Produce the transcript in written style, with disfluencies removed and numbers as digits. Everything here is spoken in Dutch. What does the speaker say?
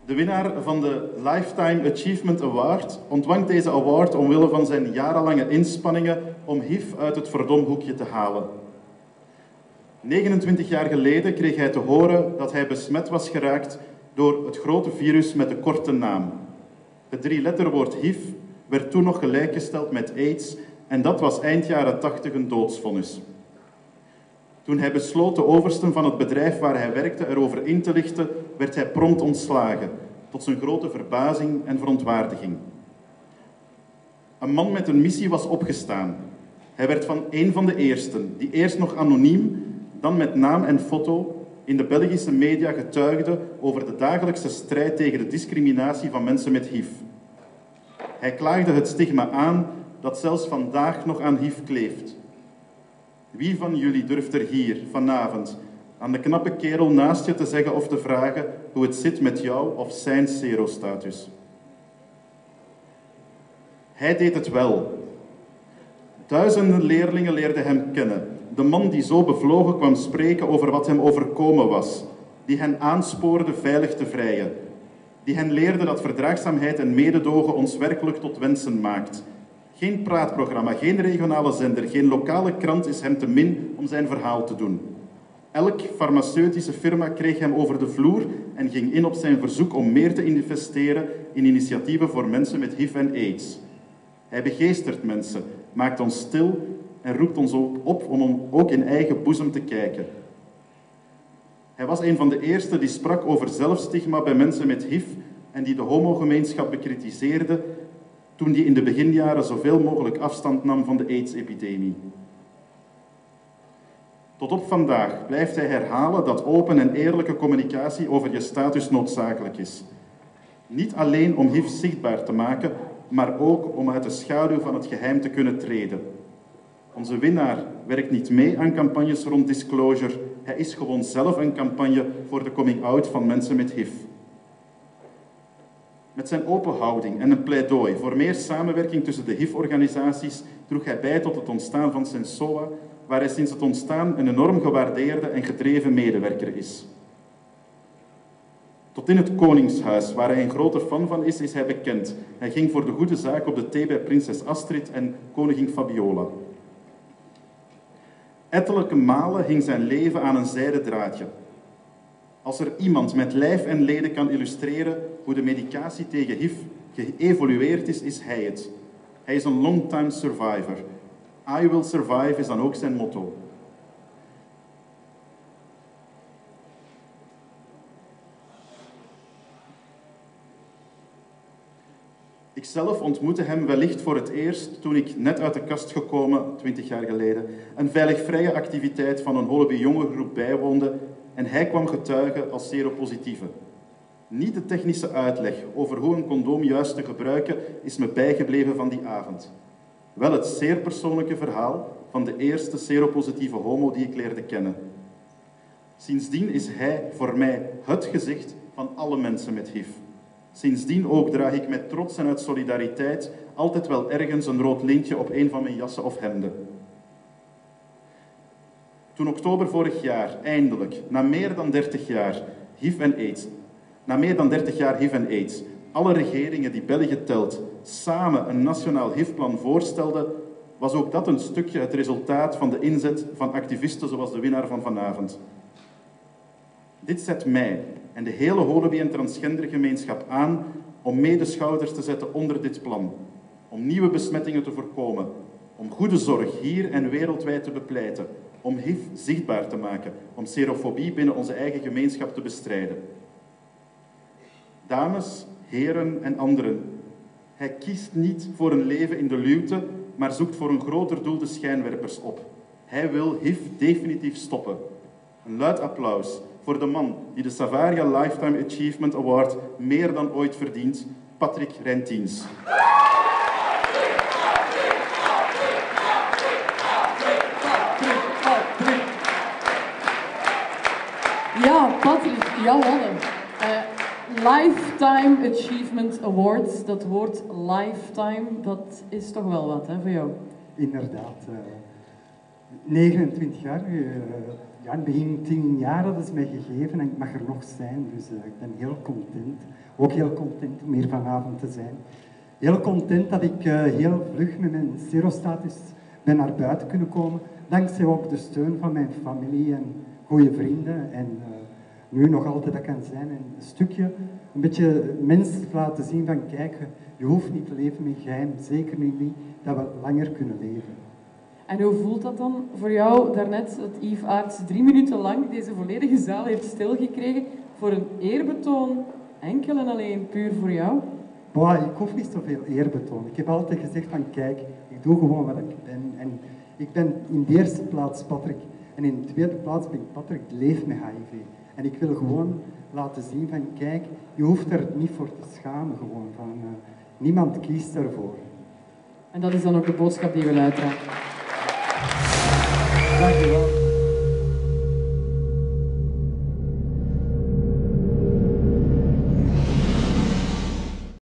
De winnaar van de Lifetime Achievement Award ontvangt deze award omwille van zijn jarenlange inspanningen om HIV uit het verdomhoekje te halen. 29 jaar geleden kreeg hij te horen dat hij besmet was geraakt door het grote virus met de korte naam. Het 3-letterwoord HIV werd toen nog gelijkgesteld met AIDS en dat was eind jaren 80 een doodsvonnis. Toen hij besloot de oversten van het bedrijf waar hij werkte erover in te lichten, werd hij prompt ontslagen, tot zijn grote verbazing en verontwaardiging. Een man met een missie was opgestaan. Hij werd van een van de eersten, die eerst nog anoniem, dan met naam en foto, in de Belgische media getuigde over de dagelijkse strijd tegen de discriminatie van mensen met HIV. Hij klaagde het stigma aan dat zelfs vandaag nog aan HIV kleeft. Wie van jullie durft er hier, vanavond, aan de knappe kerel naast je te zeggen of te vragen hoe het zit met jou of zijn serostatus? Hij deed het wel. Duizenden leerlingen leerden hem kennen. De man die zo bevlogen kwam spreken over wat hem overkomen was. Die hen aanspoorde veilig te vrijen. Die hen leerde dat verdraagzaamheid en mededogen ons werkelijk tot wensen maakt. Geen praatprogramma, geen regionale zender, geen lokale krant is hem te min om zijn verhaal te doen. Elk farmaceutische firma kreeg hem over de vloer en ging in op zijn verzoek om meer te investeren in initiatieven voor mensen met HIV en AIDS. Hij begeestert mensen, maakt ons stil en roept ons op om ook in eigen boezem te kijken. Hij was een van de eerste die sprak over zelfstigma bij mensen met HIV en die de homogemeenschap bekritiseerde toen die in de beginjaren zoveel mogelijk afstand nam van de AIDS-epidemie. Tot op vandaag blijft hij herhalen dat open en eerlijke communicatie over je status noodzakelijk is. Niet alleen om HIV zichtbaar te maken, maar ook om uit de schaduw van het geheim te kunnen treden. Onze winnaar werkt niet mee aan campagnes rond disclosure, hij is gewoon zelf een campagne voor de coming-out van mensen met HIV. Met zijn open houding en een pleidooi voor meer samenwerking tussen de HIV-organisaties droeg hij bij tot het ontstaan van Sensoa, waar hij sinds het ontstaan een enorm gewaardeerde en gedreven medewerker is. Tot in het Koningshuis, waar hij een grote fan van is hij bekend. Hij ging voor de goede zaak op de thee bij prinses Astrid en koningin Fabiola. Ettelijke malen hing zijn leven aan een zijden draadje. Als er iemand met lijf en leden kan illustreren hoe de medicatie tegen HIV geëvolueerd is, is hij het. Hij is een long-time survivor. I will survive is dan ook zijn motto. Ikzelf ontmoette hem wellicht voor het eerst toen ik net uit de kast gekomen, 20 jaar geleden, een veilig-vrije activiteit van een Holleby jongerengroep bijwoonde en hij kwam getuigen als seropositieve. Niet de technische uitleg over hoe een condoom juist te gebruiken is me bijgebleven van die avond. Wel het zeer persoonlijke verhaal van de eerste seropositieve homo die ik leerde kennen. Sindsdien is hij voor mij het gezicht van alle mensen met HIV. Sindsdien ook draag ik met trots en uit solidariteit altijd wel ergens een rood lintje op een van mijn jassen of hemden. Toen oktober vorig jaar eindelijk, na meer dan 30 jaar HIV en AIDS, alle regeringen die België telt samen een nationaal HIV-plan voorstelden, was ook dat een stukje het resultaat van de inzet van activisten zoals de winnaar van vanavond. Dit zet mij en de hele Holleby- en transgendergemeenschap aan om mee de schouders te zetten onder dit plan, om nieuwe besmettingen te voorkomen, om goede zorg hier en wereldwijd te bepleiten, om HIV zichtbaar te maken, om serofobie binnen onze eigen gemeenschap te bestrijden. Dames, heren en anderen, hij kiest niet voor een leven in de luwte, maar zoekt voor een groter doel de schijnwerpers op. Hij wil HIV definitief stoppen. Een luid applaus voor de man die de Savaria Lifetime Achievement Award meer dan ooit verdient, Patrick Reintjens. Ja, Patrick, jawel. Lifetime Achievement Award, dat woord lifetime, dat is toch wel wat hè, voor jou? Inderdaad. 29 jaar. Ja, in het begin 10 jaar hadden ze mij gegeven en ik mag er nog zijn. Dus ik ben heel content. Ook heel content om hier vanavond te zijn. Heel content dat ik heel vlug met mijn serostatus ben naar buiten kunnen komen. Dankzij ook de steun van mijn familie en goede vrienden. En nu nog altijd dat kan zijn. En een stukje, een beetje mensen laten zien van kijk, je hoeft niet te leven met geheim. Zeker niet dat we langer kunnen leven. En hoe voelt dat dan voor jou daarnet, dat Yves Aerts 3 minuten lang deze volledige zaal heeft stilgekregen voor een eerbetoon, enkel en alleen puur voor jou? Boah, ik hoef niet zoveel eerbetoon. Ik heb altijd gezegd van kijk, ik doe gewoon wat ik ben. En ik ben in de eerste plaats Patrick. En in de tweede plaats ben ik Patrick, leef met HIV. En ik wil gewoon laten zien van kijk, je hoeft er niet voor te schamen gewoon. Van, niemand kiest ervoor. En dat is dan ook de boodschap die je wil uitdragen. Dank je wel.